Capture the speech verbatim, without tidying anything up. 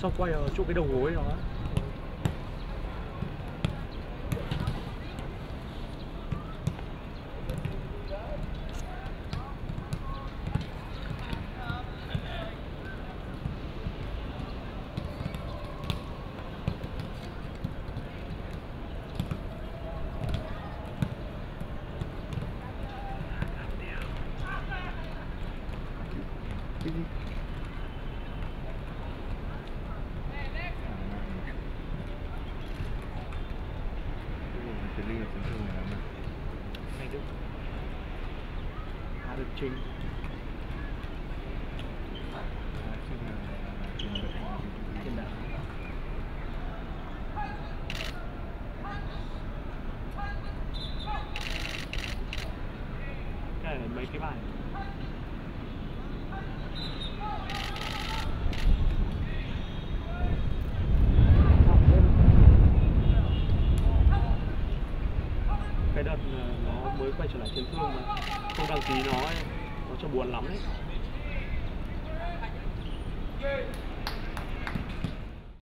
Xong quay ở chỗ cái đầu gối đó. Cái gì? Chấn Linh là chấn thương này lắm à? Này Đức Hà Đức Trinh. À, chắc là tiền vệ Tiền đạo. Cái này mấy cái bài cái đợt nó mới quay trở lại chấn thương mà không đăng ký nó ấy, nó cho buồn lắm đấy.